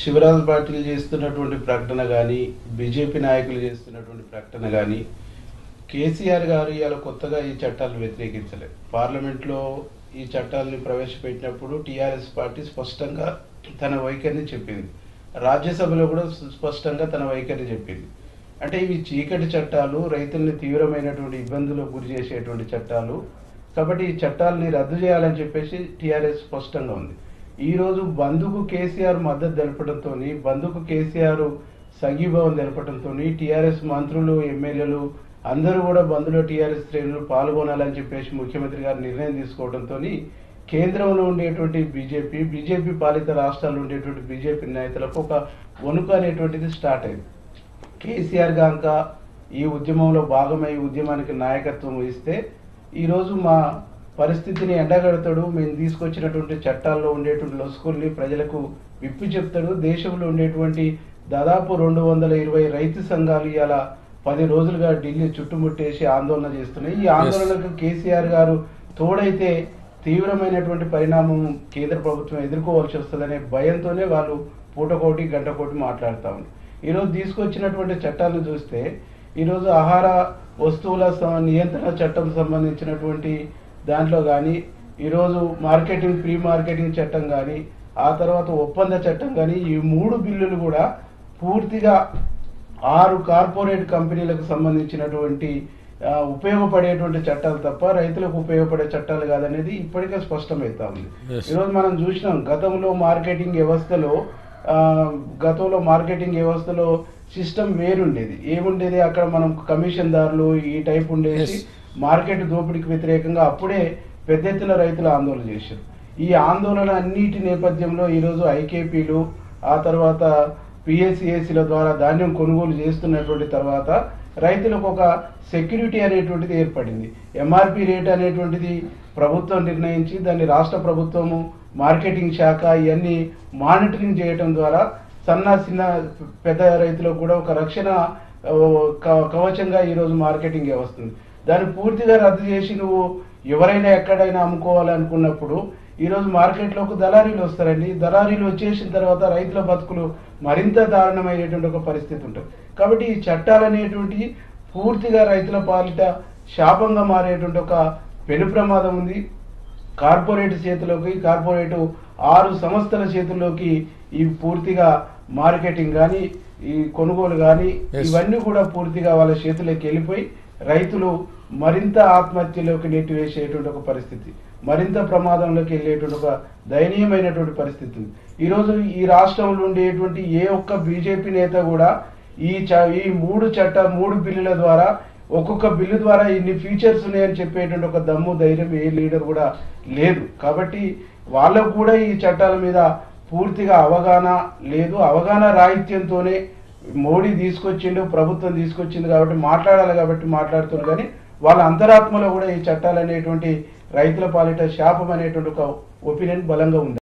శివరాజ్ పాటిల్ చేస్తున్నటువంటి ప్రకటన కానీ, బీజేపీ నాయకులు చేస్తున్నటువంటి ప్రకటన కానీ, కేసీఆర్ గారు ఇవాళ కొత్తగా ఈ చట్టాలను వ్యతిరేకించలేదు. పార్లమెంట్లో ఈ చట్టాలను ప్రవేశపెట్టినప్పుడు టీఆర్ఎస్ పార్టీ స్పష్టంగా తన వైఖరిని చెప్పింది. రాజ్యసభలో కూడా స్పష్టంగా తన వైఖరిని చెప్పింది. అంటే ఇవి చీకటి చట్టాలు, రైతుల్ని తీవ్రమైనటువంటి ఇబ్బందులకు గురి చేసేటువంటి చట్టాలు. కాబట్టి ఈ చట్టాలని రద్దు చేయాలని చెప్పేసి టీఆర్ఎస్ స్పష్టంగా ఉంది. ఈరోజు బంధుకు కేసీఆర్ మద్దతు తెలపడంతో, బంధుకు కేసీఆర్ సంఘీభావం తెలపడంతో టీఆర్ఎస్ మంత్రులు, ఎమ్మెల్యేలు అందరూ కూడా బంధులో టీఆర్ఎస్ శ్రేణులు పాల్గొనాలని చెప్పేసి ముఖ్యమంత్రి గారు నిర్ణయం తీసుకోవడంతో కేంద్రంలో ఉండేటువంటి బీజేపీ పాలిత రాష్ట్రాల్లో ఉండేటువంటి బీజేపీ నేతలకు ఒక వణుకు అనేటువంటిది స్టార్ట్ అయింది. కేసీఆర్ గాంక ఈ ఉద్యమంలో భాగమై ఉద్యమానికి నాయకత్వం వహిస్తే ఈరోజు మా పరిస్థితిని ఎండగడతాడు, మేము తీసుకొచ్చినటువంటి చట్టాల్లో ఉండేటువంటి లొసుకుల్ని ప్రజలకు విప్పి చెప్తాడు. దేశంలో ఉండేటువంటి దాదాపు 220 రైతు సంఘాలు ఇలా 10 రోజులుగా ఢిల్లీ చుట్టుముట్టేసి ఆందోళన చేస్తున్నాయి. ఈ ఆందోళనకు కేసీఆర్ గారు తోడైతే తీవ్రమైనటువంటి పరిణామం కేంద్ర ప్రభుత్వం ఎదుర్కోవాల్సి వస్తుందనే భయంతోనే వాళ్ళు పూటకోటి గంటకోటి మాట్లాడుతూ ఉన్నారు. ఈరోజు తీసుకొచ్చినటువంటి చట్టాలను చూస్తే ఈరోజు ఆహార వస్తువుల నియంత్రణ చట్టం సంబంధించినటువంటి దాంట్లో కానీ, ఈరోజు ప్రీ మార్కెటింగ్ చట్టం కానీ, ఆ తర్వాత ఒప్పంద చట్టం కానీ, ఈ 3 బిల్లులు కూడా పూర్తిగా 6 కార్పొరేట్ కంపెనీలకు సంబంధించినటువంటి ఉపయోగపడేటువంటి చట్టాలు తప్ప రైతులకు ఉపయోగపడే చట్టాలు కాదనేది ఇప్పటికే స్పష్టమవుతా ఉంది. ఈరోజు మనం చూసినాం గతంలో మార్కెటింగ్ వ్యవస్థలో సిస్టమ్ వేరుండేది. ఏముండేది అక్కడ మనం కమిషన్ దారులు ఈ టైప్ ఉండేసి మార్కెట్ దోపిడీకి వ్యతిరేకంగా అప్పుడే పెద్ద ఎత్తున రైతులు ఆందోళన చేశారు. ఈ ఆందోళన అన్నిటి నేపథ్యంలో ఈరోజు ఐకేపీలు, ఆ తర్వాత పిఎస్సిఎస్సీల ద్వారా ధాన్యం కొనుగోలు చేస్తున్నటువంటి తర్వాత రైతులకు ఒక సెక్యూరిటీ అనేటువంటిది ఏర్పడింది. ఎంఆర్పి రేట్ అనేటువంటిది ప్రభుత్వం నిర్ణయించి దాన్ని రాష్ట్ర ప్రభుత్వము, మార్కెటింగ్ శాఖ ఇవన్నీ మానిటరింగ్ చేయడం ద్వారా చిన్న పెద్ద రైతులకు కూడా ఒక రక్షణ కవచంగా ఈరోజు మార్కెటింగ్ వస్తుంది. దాన్ని పూర్తిగా రద్దు చేసి నువ్వు ఎవరైనా ఎక్కడైనా అమ్ముకోవాలనుకున్నప్పుడు ఈరోజు మార్కెట్లోకి దళారీలు వస్తారండి. దళారీలు వచ్చేసిన తర్వాత రైతుల బతుకులు మరింత దారుణమైనటువంటి ఒక పరిస్థితి ఉంటుంది. కాబట్టి ఈ చట్టాలు అనేటువంటి పూర్తిగా రైతుల పాలిట శాపంగా మారేటువంటి ఒక పెను ప్రమాదం ఉంది. కార్పొరేట్ 6 సంస్థల చేతుల్లోకి ఈ పూర్తిగా మార్కెటింగ్ కానీ, ఈ కొనుగోలు కానీ ఇవన్నీ కూడా పూర్తిగా వాళ్ళ చేతుల్లోకి వెళ్ళిపోయి రైతులు మరింత ఆత్మహత్యలోకి నెట్టివేసేటువంటి ఒక పరిస్థితి, మరింత ప్రమాదంలోకి వెళ్ళేటువంటి ఒక దయనీయమైనటువంటి పరిస్థితి. ఈరోజు ఈ రాష్ట్రంలో ఉండేటువంటి ఏ ఒక్క బీజేపీ నేత కూడా ఈ 3 బిల్లుల ద్వారా, ఒక్కొక్క బిల్లు ద్వారా ఇన్ని ఫీచర్స్ ఉన్నాయని చెప్పేటువంటి ఒక దమ్ము ధైర్యం ఏ లీడర్ కూడా లేదు. కాబట్టి వాళ్ళకు కూడా ఈ చట్టాల మీద పూర్తిగా అవగాహన లేదు. అవగాహన రాహిత్యంతోనే మోడీ తీసుకొచ్చిండు, ప్రభుత్వం తీసుకొచ్చింది కాబట్టి మాట్లాడాలి కాబట్టి మాట్లాడుతున్నారు. కానీ వాళ్ళ అంతరాత్మలో కూడా ఈ చట్టాలు అనేటువంటి రైతుల పాలిట శాపం అనేటువంటి ఒక ఒపీనియన్ బలంగా ఉంది.